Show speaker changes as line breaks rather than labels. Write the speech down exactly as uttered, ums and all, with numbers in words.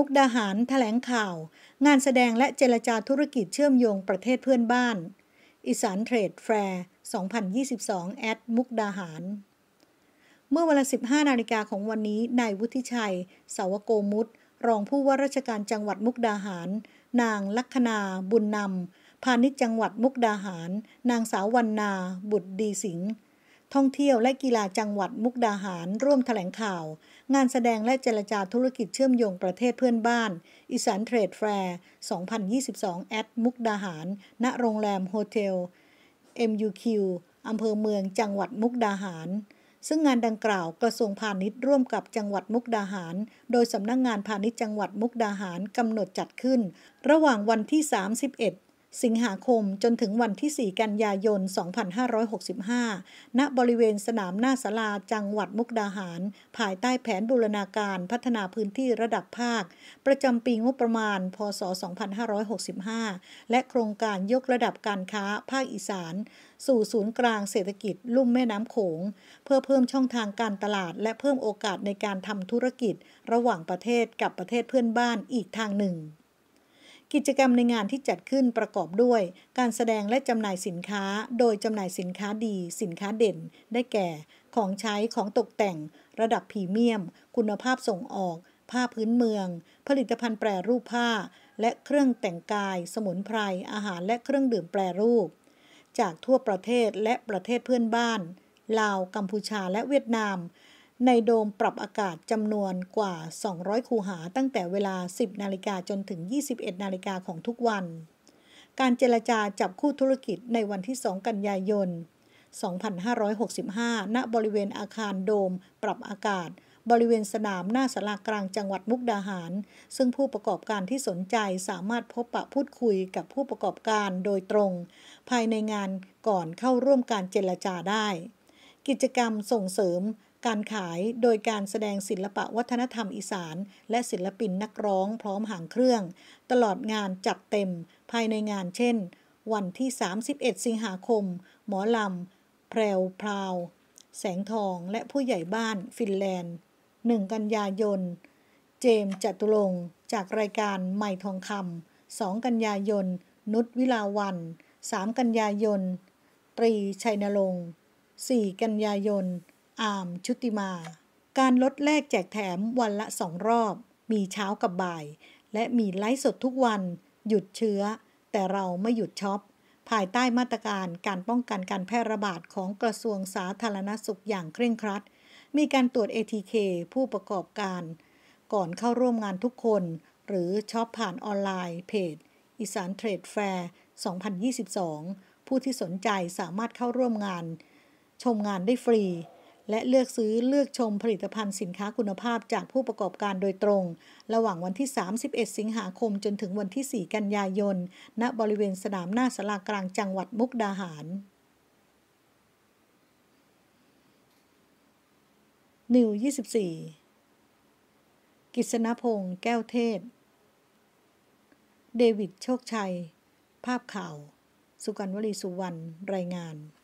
มุกดาหารแถลงข่าวงานแสดงและเจรจาธุรกิจเชื่อมโยงประเทศเพื่อนบ้านอีสานเทรดแฟร์สองพันยี่สิบสองแอดมุกดาหารเมื่อเวลา สิบห้า นาฬิกาของวันนี้นายวุฒิชัยสาวโกมุตรองผู้ว่าราชการจังหวัดมุกดาหารนางลัคนาบุญนำพาณิชย์จังหวัดมุกดาหารนางสาววรรณาบุตรดีสิงห์ท่องเที่ยวและกีฬาจังหวัดมุกดาหารร่วมแถลงข่าวงานแสดงและเจรจาธุรกิจเชื่อมโยงประเทศเพื่อนบ้านอีสานเทรดแฟร์สองพันยี่สิบสองแอดมุกดาหารณโรงแรมโฮเทล เอ็ม ยู คิว อำเภอเมืองจังหวัดมุกดาหารซึ่งงานดังกล่าวกระทรวงพาณิชย์ร่วมกับจังหวัดมุกดาหารโดยสำนักงานพาณิชย์จังหวัดมุกดาหารกำหนดจัดขึ้นระหว่างวันที่สามสิบเอ็ดสิงหาคมจนถึงวันที่สี่กันยายนสองพันห้าร้อยหกสิบห้าณบริเวณสนามหน้าศาลาจังหวัดมุกดาหารภายใต้แผนบูรณาการพัฒนาพื้นที่ระดับภาคประจำปีงบประมาณพ.ศ. สองพันห้าร้อยหกสิบห้าและโครงการยกระดับการค้าภาคอีสานสู่ศูนย์กลางเศรษฐกิจลุ่มแม่น้ำโขงเพื่อเพิ่มช่องทางการตลาดและเพิ่มโอกาสในการทำธุรกิจระหว่างประเทศกับประเทศเพื่อนบ้านอีกทางหนึ่งกิจกรรมในงานที่จัดขึ้นประกอบด้วยการแสดงและจำหน่ายสินค้าโดยจำหน่ายสินค้าดีสินค้าเด่นได้แก่ของใช้ของตกแต่งระดับพรีเมียมคุณภาพส่งออกผ้าพื้นเมืองผลิตภัณฑ์แปรรูปผ้าและเครื่องแต่งกายสมุนไพรอาหารและเครื่องดื่มแปรรูปจากทั่วประเทศและประเทศเพื่อนบ้านลาวกัมพูชาและเวียดนามในโดมปรับอากาศจำนวนกว่าสองร้อยคูหาตั้งแต่เวลา สิบ นาฬิกาจนถึง ยี่สิบเอ็ด นาฬิกาของทุกวันการเจรจาจับคู่ธุรกิจในวันที่สองกันยายนสองพันห้าร้อยหกสิบห้าณบริเวณอาคารโดมปรับอากาศบริเวณสนามหน้าศาลากลางจังหวัดมุกดาหารซึ่งผู้ประกอบการที่สนใจสามารถพบปะพูดคุยกับผู้ประกอบการโดยตรงภายในงานก่อนเข้าร่วมการเจรจาได้กิจกรรมส่งเสริมการขายโดยการแสดงศิลปะวัฒนธรรมอีสานและศิลปินนักร้องพร้อมหางเครื่องตลอดงานจัดเต็มภายในงานเช่นวันที่สามสิบเอ็ดสิงหาคมหมอลำแพรวพราวแสงทองและผู้ใหญ่บ้านฟินแลนด์หนึ่งกันยายนเจมส์จตุรงค์จากรายการใหม่ทองคำสองกันยายนนุชวิลาวันสามกันยายนตรีชัยนรงค์สี่กันยายนอาร์มชุติมาการลดแลกแจกแถมวันละสองรอบมีเช้ากับบ่ายและมีไลฟ์สดทุกวันหยุดเชื้อแต่เราไม่หยุดช็อปภายใต้มาตรการการป้องกันการแพร่ระบาดของกระทรวงสาธารณสุขอย่างเคร่งครัดมีการตรวจ เอ ที เค ผู้ประกอบการก่อนเข้าร่วมงานทุกคนหรือช็อปผ่านออนไลน์เพจอีสานเทรดแฟร์สองพันยี่สิบสองผู้ที่สนใจสามารถเข้าร่วมงานชมงานได้ฟรีและเลือกซื้อเลือกชมผลิตภัณฑ์สินค้าคุณภาพจากผู้ประกอบการโดยตรงระหว่างวันที่สามสิบเอ็ดสิงหาคมจนถึงวันที่สี่กันยายนณบริเวณสนามหน้าศาลากลางจังหวัดมุกดาหารนิวยี่สิบสี่กฤษณพงษ์แก้วเทศเดวิดโชคชัยภาพข่าวสุกรรณวลีสุวรรณรายงาน